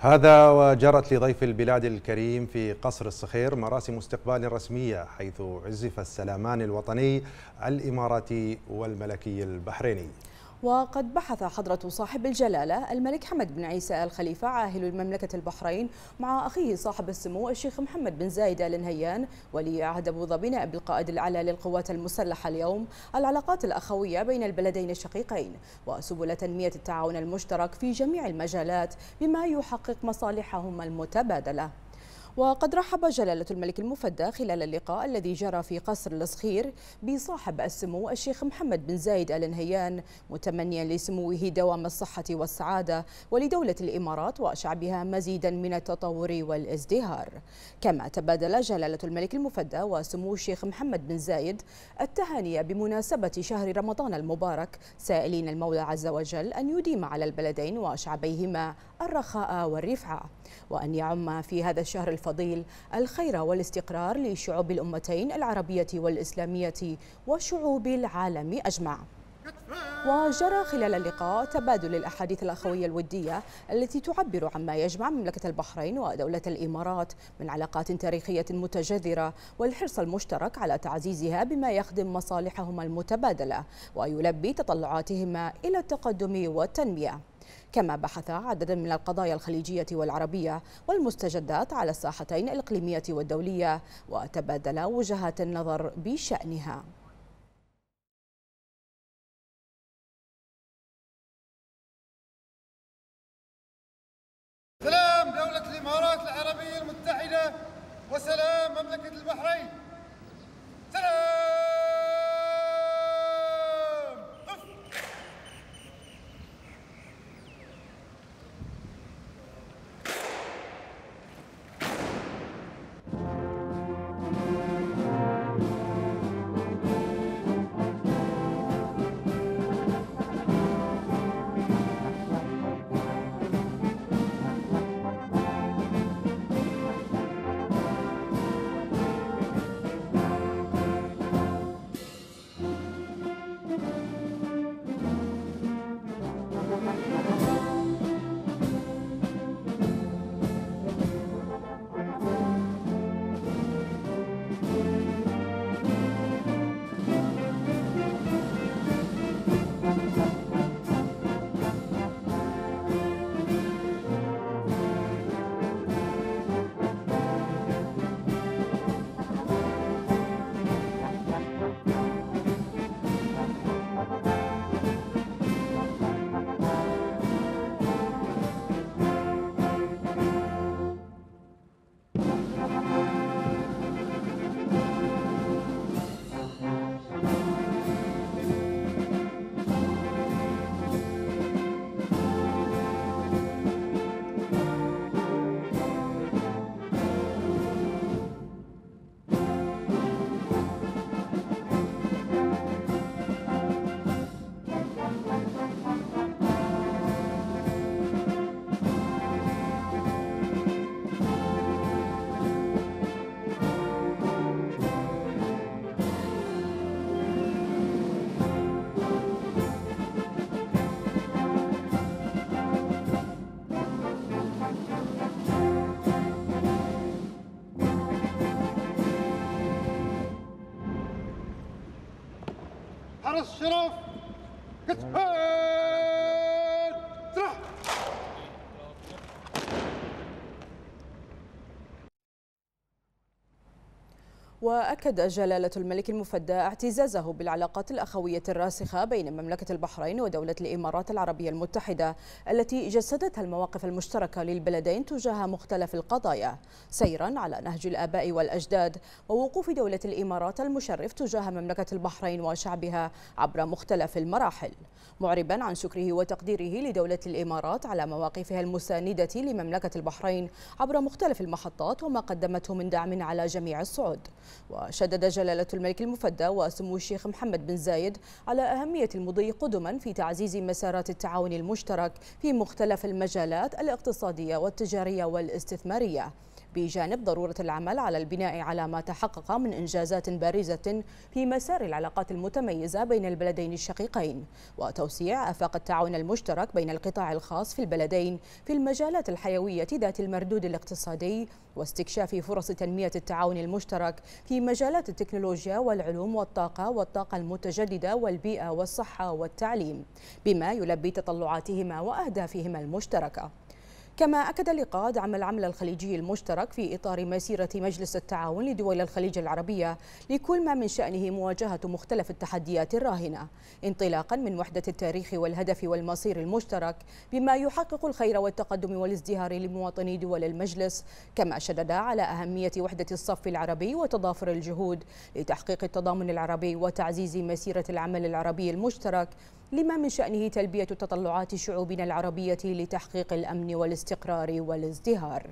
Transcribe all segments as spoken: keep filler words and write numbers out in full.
هذا وجرت لضيف البلاد الكريم في قصر الصخير مراسم استقبال رسمية، حيث عزف السلامان الوطني الإماراتي والملكي البحريني. وقد بحث حضرة صاحب الجلالة الملك حمد بن عيسى الخليفة عاهل مملكة البحرين مع أخيه صاحب السمو الشيخ محمد بن زايد آل نهيان ولي عهد أبو ظبي نائب القائد الأعلى للقوات المسلحة اليوم العلاقات الأخوية بين البلدين الشقيقين وسبل تنمية التعاون المشترك في جميع المجالات بما يحقق مصالحهما المتبادلة. وقد رحب جلالة الملك المفدى خلال اللقاء الذي جرى في قصر الصخير بصاحب السمو الشيخ محمد بن زايد آل نهيان، متمنيا لسموه دوام الصحة والسعادة ولدولة الإمارات وشعبها مزيدا من التطور والازدهار. كما تبادل جلالة الملك المفدى وسمو الشيخ محمد بن زايد التهاني بمناسبة شهر رمضان المبارك، سائلين المولى عز وجل أن يديم على البلدين وشعبيهما الرخاء والرفعة، وأن يعم في هذا الشهر الفضيل الخير والاستقرار لشعوب الأمتين العربية والإسلامية وشعوب العالم أجمع. وجرى خلال اللقاء تبادل الأحاديث الأخوية الودية التي تعبر عما يجمع مملكة البحرين ودولة الإمارات من علاقات تاريخية متجذرة، والحرص المشترك على تعزيزها بما يخدم مصالحهما المتبادلة ويلبي تطلعاتهما إلى التقدم والتنمية. كما بحث عددا من القضايا الخليجية والعربية والمستجدات على الساحتين الإقليمية والدولية، وتبادل وجهات النظر بشأنها. سلام دولة الإمارات العربية المتحدة وسلام مملكة البحرين. سلام. حرس الشرف كتفان تروح. وأكد جلالة الملك المفدى اعتزازه بالعلاقات الأخوية الراسخة بين مملكة البحرين ودولة الإمارات العربية المتحدة التي جسدتها المواقف المشتركة للبلدين تجاه مختلف القضايا، سيرا على نهج الآباء والأجداد ووقوف دولة الإمارات المشرف تجاه مملكة البحرين وشعبها عبر مختلف المراحل، معربا عن شكره وتقديره لدولة الإمارات على مواقفها المساندة لمملكة البحرين عبر مختلف المحطات وما قدمته من دعم على جميع الصعود. وشدد جلالة الملك المفدى وسمو الشيخ محمد بن زايد على أهمية المضي قدما في تعزيز مسارات التعاون المشترك في مختلف المجالات الاقتصادية والتجارية والاستثمارية، بجانب ضرورة العمل على البناء على ما تحقق من إنجازات بارزة في مسار العلاقات المتميزة بين البلدين الشقيقين، وتوسيع آفاق التعاون المشترك بين القطاع الخاص في البلدين في المجالات الحيوية ذات المردود الاقتصادي، واستكشاف فرص تنمية التعاون المشترك في مجالات التكنولوجيا والعلوم والطاقة والطاقة المتجددة والبيئة والصحة والتعليم، بما يلبي تطلعاتهما وأهدافهما المشتركة. كما أكد اللقاء دعم العمل الخليجي المشترك في إطار مسيرة مجلس التعاون لدول الخليج العربية لكل ما من شأنه مواجهة مختلف التحديات الراهنة، انطلاقا من وحدة التاريخ والهدف والمصير المشترك بما يحقق الخير والتقدم والازدهار لمواطني دول المجلس. كما شدد على أهمية وحدة الصف العربي وتضافر الجهود لتحقيق التضامن العربي وتعزيز مسيرة العمل العربي المشترك لما من شأنه تلبية تطلعات شعوبنا العربية لتحقيق الأمن والاستقرار والازدهار.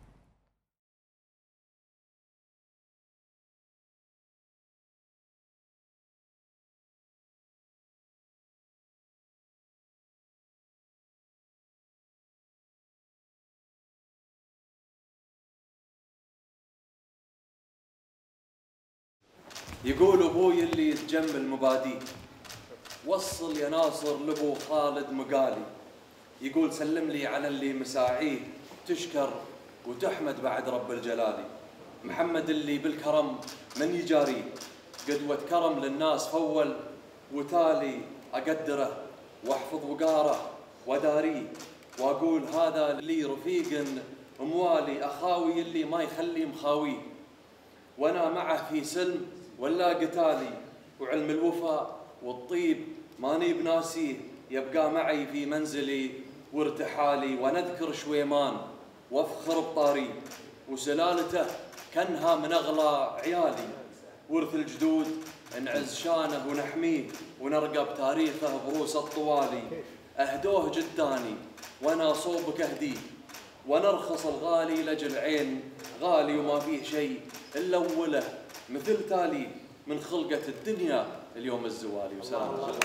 يقول ابوي اللي يتجمل مبادئ، وصل يا ناصر لابو خالد مقالي، يقول سلم لي على اللي مساعيه تشكر وتحمد بعد رب الجلالي، محمد اللي بالكرم من يجاريه، قدوة كرم للناس فول وتالي أقدره واحفظ وقاره وداريه، واقول هذا اللي رفيق موالي أخاوي اللي ما يخلي مخاويه، وانا معه في سلم ولا قتالي، وعلم الوفاء والطيب ماني بناسيه، يبقى معي في منزلي وارتحالي، ونذكر شويمان وافخر بطاري، وسلالته كانها من اغلى عيالي، ورث الجدود نعز شانه ونحميه، ونرقب تاريخه بروس الطوالي، اهدوه جداني وانا صوبك اهديه، ونرخص الغالي لجل عين غالي، وما فيه شيء الا اوله مثل تالي، من خلقة الدنيا اليوم الزوالي. وسلام الله.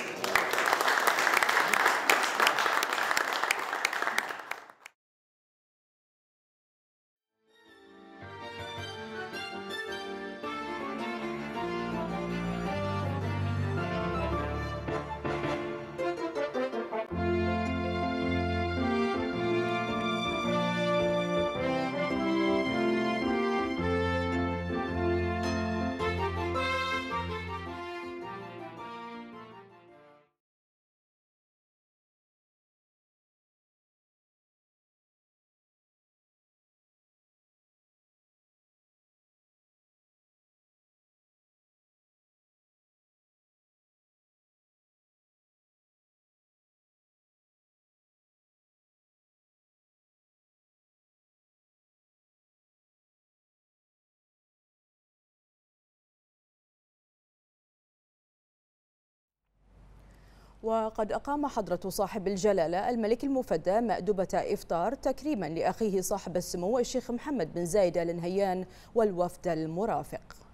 وقد أقام حضرة صاحب الجلالة الملك المفدى مأدبة إفطار تكريما لأخيه صاحب السمو الشيخ محمد بن زايد آل نهيان والوفد المرافق.